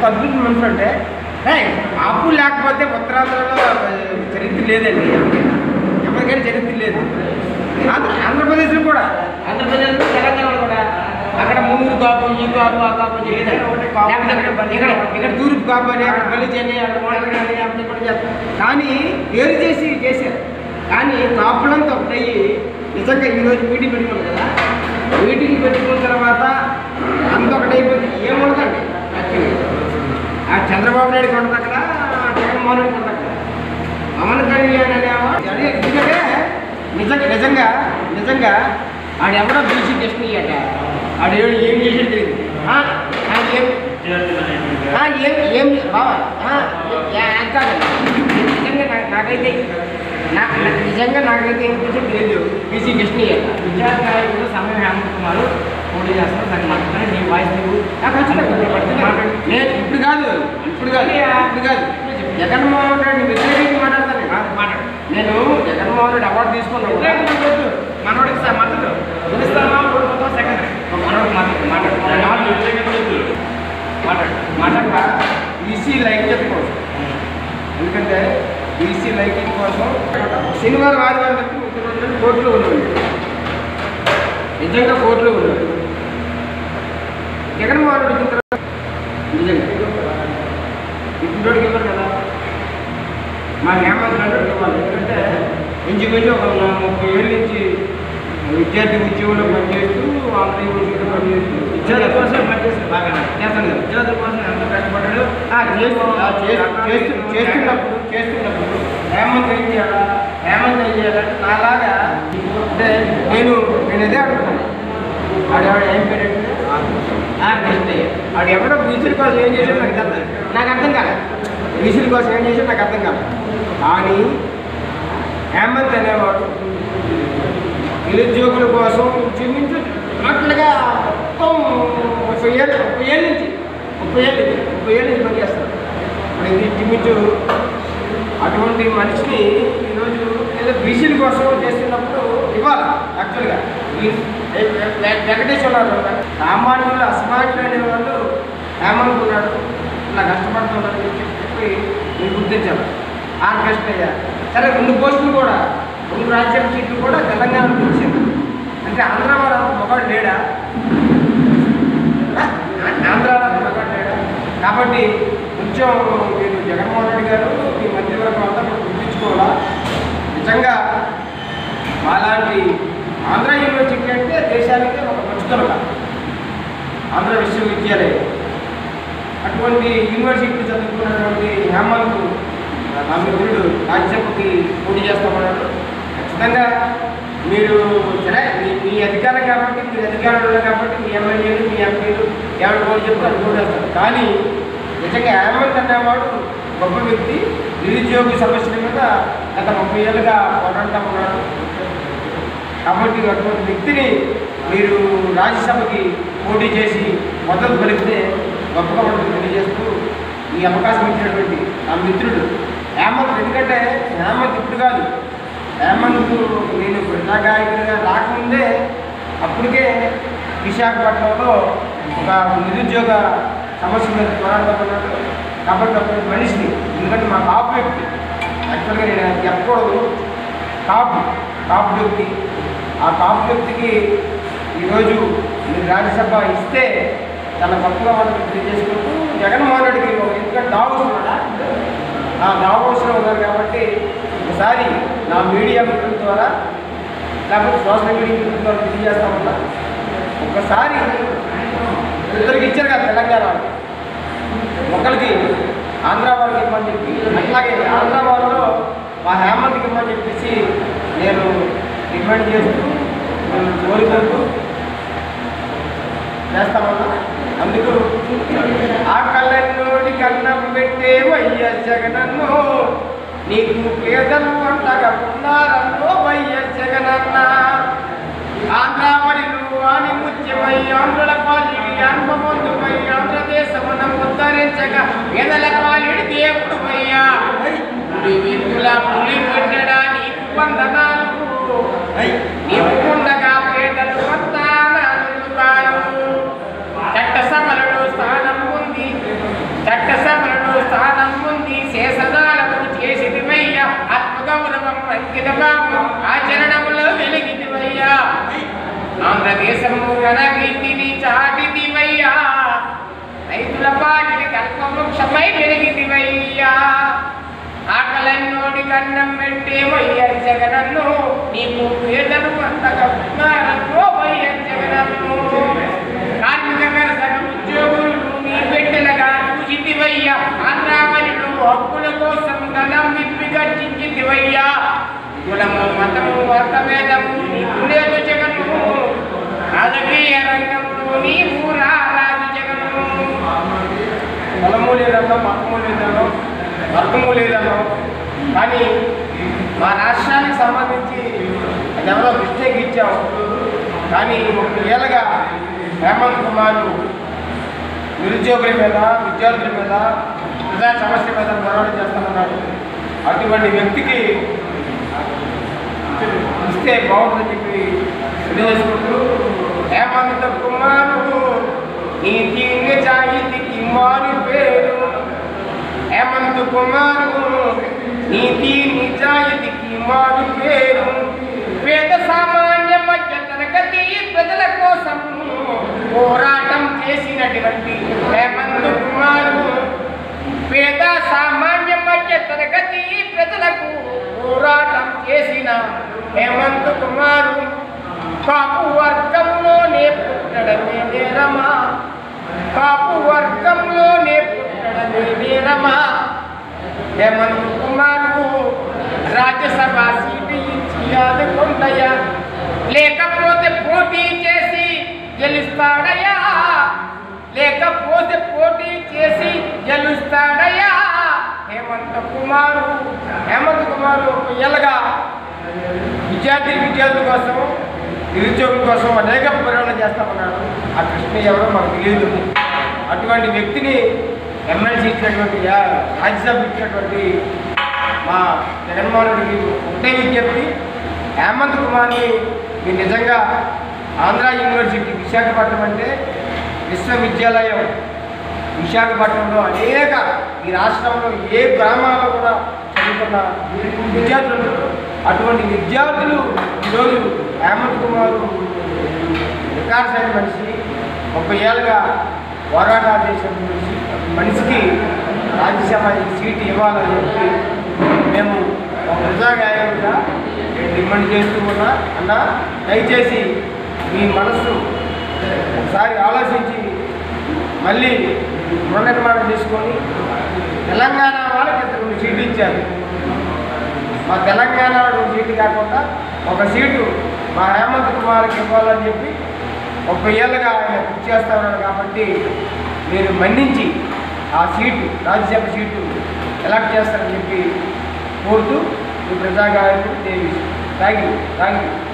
అద్భుత మనుషులు అంటే కాపు లేకపోతే ఉత్తరాంధ్రలో చరిత్ర లేదండి. ఎవరికైనా చరిత్ర లేదు. ఆంధ్రప్రదేశ్లో కూడా, ఆంధ్రప్రదేశ్లో తెలంగాణలో కూడా అక్కడ మున్నూరు కాపు, ఈ కాపు, ఆ కాపు ఇక్కడ తూర్పు కాపు అని, అక్కడ బలి చేయని, అక్కడ మాట్లాడని, అక్కడ కూడా చేస్తారు. కానీ వేరు చేశారు. కానీ కాపులంతా ఒకటయ్యి నిజంగా ఈరోజు మీటింగ్ పెట్టుకున్నాం కదా, మీటింగ్ పెట్టుకున్న తర్వాత అంత ఒకటైపోయింది. ఏముండదండి ఆ చంద్రబాబు నాయుడు కొండ అక్కడ, జగన్మోహన్ రెడ్డి కొండ అక్కడ, పవన్ కళ్యాణ్ అనేవాడు. ఎందుకంటే నిజంగా ఆడెవడో బీసీ టెస్ట్ ఇయ్యట, ఆడు ఏం చేసేది తెలియదు. ఏం బావా నిజంగా నాకైతే ఏం చేసేది తెలియదు. బీసీ టెస్ట్ ఇయ్యట. విద్యార్థి నాయకులు సమయం హేమంత్ పోటీ చేస్తారు. దాన్ని మాత్రమే నీ వాయిస్ నేను ఇప్పుడు కాదు జగన్మోహన్ రెడ్డి వ్యతిరేకంగా మాట్లాడతాను. నేను జగన్మోహన్ రెడ్డి అవార్డు తీసుకున్నాను. మనోడికి సార్ మాట్లాడు సెకండరీ మాట్లాడతా బీసీ లైక్యత కోసం. ఎందుకంటే బీసీ లైక్యత కోసం శనివారం ఆదివారం కోర్టులో ఉన్నాడు. నిజంగా కోర్టులో ఉన్నాడు జగన్మోహన్ రెడ్డి. నిజంగా ఇప్పుడు ఇవ్వరు కదా, మా హేమంత్ రెడ్డి ఇవ్వాలి. ఎందుకంటే ఇంచుమించు ఒక 30 ఏళ్ళ నుంచి విద్యార్థి ఉద్యోగంలో పనిచేస్తూ, ఆంధ్ర యూనివర్సిటీలో పనిచేస్తూ విద్యార్థుల కోసం పనిచేస్తూ బాగా చేస్తాను కదా. విద్యార్థుల కోసం ఎంత కష్టపడ్డాడు చేస్తున్నప్పుడు హేమంత్ ఏం చేయాలంటే నాలాగా అంటే నేను ఇదే అడుగుతాను. ఆడెవడ ఏం పేరంటే ఆడు ఎవడో బీసీల కోసం ఏం చేసాడు నాకు అర్థం కాదు. బీసీల కోసం ఏం చేసాడు నాకు అర్థం కాదు. కానీ హేమంత్ అనేవాడు నిరుద్యోగుల కోసం చూపించు అట్లుగా మొత్తం 30 ఏళ్ళ నుంచి పనిచేస్తాడు. ఇప్పుడు ఇది చూపించు అటువంటి మనిషిని ఈరోజు ఏదో బీసీల కోసం చేస్తున్నప్పుడు ఇవ్వాలి. యాక్చువల్గా వెంకటేశ్వరరావు సామాన్యులు అసమాన్యులు అనే వాళ్ళు హేమంత్ ఉన్నాడు, ఇలా కష్టపడుతున్నాడు చెప్పి మీరు గుర్తించాలి. ఆర్ కృష్ణయ్య సరే 2 పోస్టులు కూడా 2 రాజ్యసభ సీట్లు కూడా తెలంగాణకు ఇచ్చారు. అంటే ఆంధ్ర వాళ్ళు మగాడు లేడా? ఆంధ్రాలో మగాడు లేడా? కాబట్టి కొంచెం మీరు జగన్మోహన్ రెడ్డి గారు మీ మంత్రివర్గం అంతా గుర్తించుకోవాలా. నిజంగా అలాంటి ఆంధ్ర యూనివర్సిటీ అంటే దేశానికి ఒక మంచుతొలక ఆంధ్ర విశ్వవిద్యాలయం. అటువంటి యూనివర్సిటీ చదువుకున్నటువంటి హేమంత్ నా మిత్రుడు రాజ్యసభకి పోటీ చేస్తామన్నాడు. ఖచ్చితంగా మీరు సరే మీ అధికారం కాబట్టి, మీరు అధికారంలో కాబట్టి మీ ఎమ్మెల్యేలు మీ ఎంపీలు ఎవరు పోటీ చెప్తే అది పోటేస్తారు. కానీ నిజంగా హేమంత్ అనేవాడు గొప్ప వ్యక్తి. నిరుద్యోగ సమస్యల మీద గత 30 ఏళ్ళుగా పోరాడుతూ ఉన్నాడు. కాబట్టి అటువంటి వ్యక్తిని మీరు రాజ్యసభకి పోటీ చేసి మద్దతు పలికితే గొప్పగా ఉంటుంది తెలియజేస్తూ ఈ అవకాశం ఇచ్చినటువంటి నా మిత్రుడు హేమంత్. ఎందుకంటే హేమంత్ ఇప్పుడు కాదు, హేమంత్ నేను ప్రజాగాయకుడిగా రాకముందే అప్పటికే విశాఖపట్నంలో ఒక నిరుద్యోగ సమస్య మీద పోరాడుతున్నాడు. కాబట్టి అప్పుడు మనిషిని, ఎందుకంటే మా కాపు వ్యక్తి యాక్చువల్గా నేను చెప్పకూడదు, కాపు వ్యక్తి. ఆ కాపు వ్యక్తికి ఈరోజు మీరు రాజ్యసభ ఇస్తే చాలా గొప్పగా వాళ్ళకి తెలియజేసుకుంటూ జగన్మోహన్ రెడ్డికి ఎందుకంటే దావోస్లో ఉన్నారు కాబట్టి ఒకసారి నా మీడియా మిత్రుల ద్వారా లేకపోతే సోషల్ మీడియా మిత్రుల ద్వారా తెలియజేస్తామన్నా ఒకసారి ఇద్దరికి ఇచ్చారు కదా తెలంగాణ వాళ్ళు, ఒకరికి ఆంధ్ర వాళ్ళకి ఇవ్వమని చెప్పి, అట్లాగే ఆంధ్ర వాళ్ళలో మా హేమంత్కి ఇవ్వమని చెప్పేసి నేను డిమాండ్ చేస్తూ కోరుకుంటూ చేస్తామన్నా. అందుకు ఆ కళ్ళలోని కన్నం పెట్టే వైఎస్ జగనన్నో, నీకు పేదలు అంటగా ఉన్నారన్నో వైఎస్ జగనన్న. ఆంధ్రావళిలు అని ముత్యమై ఆంధ్రుల పాలిడి అనుభవంతుపై ఆంధ్రదేశమున ఉద్ధరించగా పేదల పాలిడి దేవుడు అయ్యా. పులి విందుల పులి పెట్టడా నీకు వందనాలు, నీకు ఉండగా పేదలు వందనాలు. చట్టసభలలో స్థానం ఉంది, చట్టసభలలో స్థానం ఉంది శేషదాలకు చేసిదివయ్యా ఆత్మగౌరవం అంకితభావం ఆచరణములో వెలిగిదివయ్యా ఆంధ్రదేశము ఘనకీర్తిని చాటిదివయ్యా రైతుల పాటిని కల్పవృక్షమై వెలిగిదివయ్యా ఆకలన్నోడి కన్నం పెట్టే వైఎస్ జగనన్ను నీకు పేదలు అంతగా ఉన్నారన్నో వైఎస్ జగనన్ను కార్మిక కర్షక ఉద్యోగులు నీ బిడ్డలుగా చూసిదివయ్యా ఆంధ్రావళిలో హక్కుల కోసం గలం విప్పి గర్జించిదివయ్యా కులము మతము వర్తభేదము నీకు లేదు జగన్ను రాజకీయ రంగంలో నీవు రాజు జగన్ను కులము లేదన్నా మతము లేదన్నా వర్గము లేదన్నా కానీ మా రాష్ట్రానికి సంబంధించి అది ఎవరో మిస్టేక్ ఇచ్చాం కానీ 30 ఏళ్ళగా హేమంత్ కుమార్ నిరుద్యోగుల మీద విద్యార్థుల మీద ప్రజా సమస్య మీద పోరాటం చేస్తామన్నాడు. అటువంటి వ్యక్తికి ఇస్తే బాగుంటుందని చెప్పి తెలియజేసుకుంటూ హేమంత్ కుమారు నీతి నిజాయితీకి మారు పేరు హేమంత్ కుమారు నీతి నిజాయితీకి మారు పేరు పేద సామాన్య మధ్య తరగతి ప్రజల కోసం పోరాటం చేసినటువంటి హేమంత్ కుమారు పేద సామాన్య మధ్య తరగతి ప్రజలకు పోరాటం చేసిన హేమంత్ కుమారు కాపు వర్గంలోనే పుట్టడమే నేరమా కాపు వర్గంలోనే పుట్టడమే నేరమా హేమంత్ కుమారు రాజ్యసభ సీటు ఇచ్చి ఆదుకుంటయ్యా లేకపోతే పోటీ చేసి గెలుస్తాడయ్యా లేకపోతే పోటీ చేసి గెలుస్తాడయ్యా హేమంత్ కుమారు 1 ఏళ్ళగా విద్యార్థుల కోసం నిరుద్యోగుల కోసం అనేక పోరాటం చేస్తామన్నాడు. ఆ కృష్ణ ఎవరో మాకు తెలియదు. అటువంటి వ్యక్తిని ఎమ్మెల్సీ ఇచ్చినటువంటి రాజ్యసభ ఇచ్చినటువంటి మా జగన్మోహన్ రెడ్డికి ఒకటే విజ్ఞప్తి, హేమంత్ కుమార్ని మీరు నిజంగా ఆంధ్ర యూనివర్సిటీ విశాఖపట్నం అంటే విశ్వవిద్యాలయం విశాఖపట్నంలో అనేక ఈ రాష్ట్రంలో ఏ గ్రామాల్లో కూడా చదువుకున్న విద్యార్థులు అటువంటి విద్యార్థులు ఈరోజు హేమంత్ కుమార్ రికార్డ్స్ అయిన మనిషి 30 ఏళ్ళుగా పోరాటాలు చేసిన మనిషికి రాజ్యసభ సీటు ఇవ్వాలని చెప్పి మేము ప్రజాగాయంగా డిమాండ్ చేస్తూ ఉన్నా. అన్న దయచేసి మీ మనస్సు ఒకసారి ఆలోచించి మళ్ళీ పునర్నిర్మాణం చేసుకొని తెలంగాణ వాళ్ళకి 2 సీట్లు ఇచ్చారు. మా తెలంగాణ 2 సీట్లు కాకుండా 1 సీటు మా హేమంత్ కుమార్కి ఇవ్వాలని చెప్పి 30 ఏళ్ళుగా ఆయన కృషి చేస్తూ ఉన్నాడు. కాబట్టి మీరు మన్నించి ఆ సీటు రాజ్యసభ సీటు ఎలక్ట్ చేస్తారని చెప్పి కోరుతూ ఈ ప్రజాగాయకుడు దేవి. Thank you.